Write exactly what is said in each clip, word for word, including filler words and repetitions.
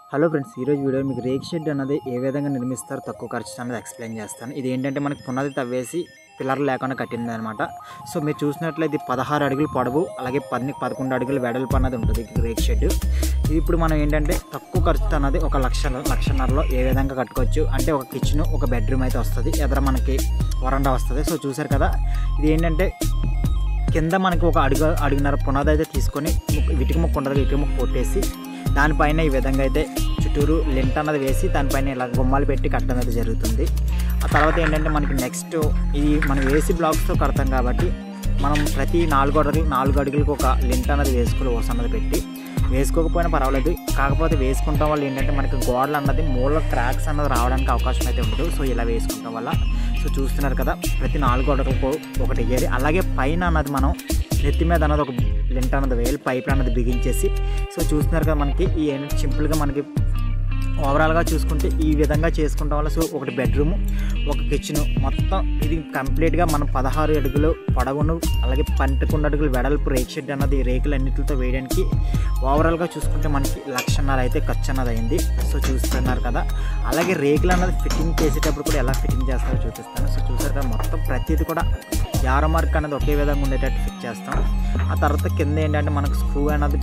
Hello friends, ఈరోజు video మీకు రేక్ షెడ్ అన్నది ఏ విధంగా నిర్మిస్తారు తక్కువ ఖర్చు అన్నది ఎక్స్ప్లెయిన్ చేస్తాను. ఇది ఏంటంటే మనకి పునాది తవ్వేసి పిల్లర్లు లేకుండా కట్టింది అనమాట. సో మీరు చూసినట్లయితే పదహారు అడుగులు పొడవు, అలాగే పది పదకొండు అడుగులు వెడల్పు అన్నది ఉంటుంది రేక్ షెడ్. ఇది ఇప్పుడు మనం ఏంటంటే తక్కువ ఖర్చు అన్నది ఒక లక్ష లక్షన్నరలో ఏ విధంగా కట్టుకోవచ్చు అంటే ఒక కిచెన్, ఒక బెడ్రూమ్ అయితే వస్తుంది, ఎదుర మనకి వరండా వస్తుంది. సో చూసారు కదా, ఇది ఏంటంటే కింద మనకి ఒక అడుగు అడుగున్నర పునాది అయితే తీసుకొని ఇటుక ముక్క ఉంటుంది, ఇటుక ముక్క కొట్టేసి దానిపైన ఈ విధంగా అయితే చుట్టూరు లెంట్ అన్నది వేసి దానిపైన ఇలా గుమ్మాలు పెట్టి కట్టడం అయితే జరుగుతుంది. ఆ తర్వాత ఏంటంటే మనకి నెక్స్ట్ ఇది మనం ఏసీ బ్లాక్స్తో కడతాం కాబట్టి మనం ప్రతి నాలుగు అడుగులు నాలుగు అడుగులకు ఒక లెంట్ అన్నది వేసుకుని ఓస్ అన్నది పెట్టి వేసుకోకపోయినా పర్వాలేదు. కాకపోతే వేసుకుంటాం వల్ల ఏంటంటే మనకి గోడలు అన్నది మూల క్రాక్స్ అన్నది రావడానికి అవకాశం అయితే ఉండదు. సో ఇలా వేసుకుంటాం వల్ల సో చూస్తున్నారు కదా, ప్రతి నాలుగు అడుగులకు ఒకటి వేయాలి. అలాగే పైన అన్నది మనం నెత్తి మీద అన్నది ఒక లెంట్ అన్నది వేయాలి, పైప్ అన్నది బిగించేసి. సో చూస్తున్నారు కదా, మనకి ఈ సింపుల్గా మనకి ఓవరాల్గా చూసుకుంటే ఈ విధంగా చేసుకుంటాం వల్ల సో ఒకటి బెడ్రూము, ఒక కిచెను, మొత్తం ఇది కంప్లీట్గా మనం పదహారు అడుగులు పొడవును అలాగే పన్నెండు అడుగులు వెడల్పు రేక్ షెడ్ అన్నది రేకులు అన్నింటితో వేయడానికి ఓవరాల్గా చూసుకుంటే మనకి లక్షన్నర అయితే ఖర్చు అన్నది అయింది. సో చూస్తున్నారు కదా, అలాగే రేకులు అన్నది ఫిట్టింగ్ చేసేటప్పుడు కూడా ఎలా ఫిట్టింగ్ చేస్తారో చూపిస్తాను. సో చూసారు కదా, మొత్తం ప్రతిదీ కూడా యారో మార్క్ అనేది ఒకే విధంగా ఉండేటట్టు ఫిట్ చేస్తాం. ఆ తర్వాత కింద ఏంటంటే మనకు స్క్రూ అన్నది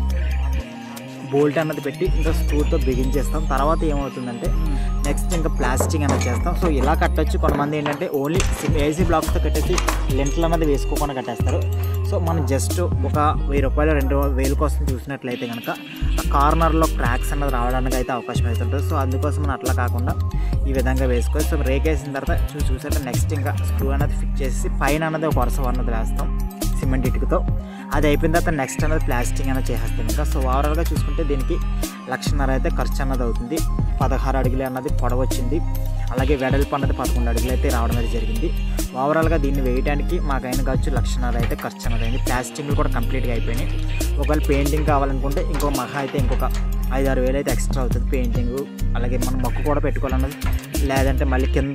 బోల్ట్ అన్నది పెట్టి ఇంకా స్క్రూతో బిగించేస్తాం. తర్వాత ఏమవుతుందంటే నెక్స్ట్ ఇంకా ప్లాస్టింగ్ అనేది చేస్తాం. సో ఇలా కట్టచ్చు. కొంతమంది ఏంటంటే ఓన్లీ ఏసీ బ్లాక్స్తో కట్టేసి లెంట్లు అన్నది వేసుకోకుండా కట్టేస్తారు. సో మనం జస్ట్ ఒక వెయ్యి రూపాయలు రెండు వేల కోసం చూసినట్లయితే కనుక ఆ కార్నర్లో క్రాక్స్ అన్నది రావడానికి అయితే అవకాశం అయితే ఉంటుంది. సో అందుకోసం మనం అట్లా కాకుండా ఈ విధంగా వేసుకోవాలి. సో రేక్ వేసిన తర్వాత చూసి చూసాక నెక్స్ట్ ఇంకా స్క్రూ అనేది ఫిక్స్ చేసి పైన అన్నది ఒక వరుస అన్నది వేస్తాం సిమెంట్ ఇటుకతో. అది అయిపోయిన తర్వాత నెక్స్ట్ అనేది ప్లాస్టింగ్ అనేది చేసేస్తాం ఇంకా. సో ఓవరాల్గా చూసుకుంటే దీనికి లక్షన్నర అయితే ఖర్చు అన్నది అవుతుంది. పదహారు అడుగులు అన్నది పొడవు వచ్చింది, అలాగే వెడల్పు అన్నది పదకొండు అడుగులు అయితే రావడం అయితే జరిగింది. ఓవరాల్గా దీన్ని వేయడానికి మాకైనా కావచ్చు లక్షన్నర అయితే ఖర్చు అన్నది అయింది. ప్లాస్టింగ్లు కూడా కంప్లీట్గా అయిపోయినాయి. ఒకవేళ పెయింటింగ్ కావాలనుకుంటే ఇంకొక మహా అయితే ఇంకొక ఐదు ఆరు వేలు అయితే ఎక్స్ట్రా అవుతుంది పెయింటింగ్. అలాగే మనం మొక్కు కూడా పెట్టుకోవాలన్నది, లేదంటే మళ్ళీ కింద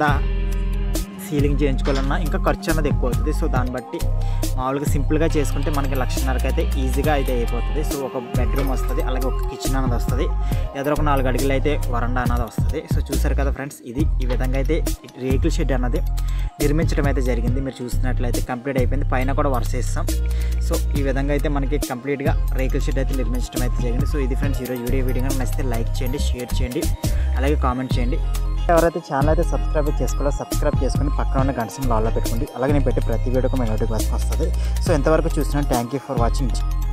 సీలింగ్ చేయించుకోవాలన్నా ఇంకా ఖర్చు అన్నది ఎక్కువ అవుతుంది. సో దాన్ని బట్టి మామూలుగా సింపుల్గా చేసుకుంటే మనకి లక్షన్నరకి అయితే ఈజీగా అయితే అయిపోతుంది. సో ఒక బెడ్రూమ్ వస్తుంది, అలాగే ఒక కిచెన్ అన్నది వస్తుంది, ఎదురు ఒక నాలుగు అడుగులు అయితే వరండా అన్నది వస్తుంది. సో చూసారు కదా ఫ్రెండ్స్, ఇది ఈ విధంగా అయితే రేకుల షెడ్ అన్నది నిర్మించడం అయితే జరిగింది. మీరు చూసినట్లయితే కంప్లీట్ అయిపోయింది, పైన కూడా వరుస వేస్తాం. సో ఈ విధంగా అయితే మనకి కంప్లీట్గా రేకుల షెడ్ అయితే నిర్మించడం అయితే జరిగింది. సో ఇది ఫ్రెండ్స్ ఈరోజు వీడియో వీడియో నచ్చితే లైక్ చేయండి, షేర్ చేయండి, అలాగే కామెంట్ చేయండి. ఎవరైతే ఛానల్ అయితే సబ్స్క్రైబ్ చేసుకోవాలో సబ్స్క్రైబ్ చేసుకుని పక్కన ఉన్న గంట సింబల్ ఆల్లో పెట్టుకోండి. అలాగే నేను పెట్టే ప్రతి వీడియోకి మీ నోటిఫికేషన్ వస్తుంది. సో ఎంతవరకు చూసినా థ్యాంక్ యూ ఫర్ వాచింగ్.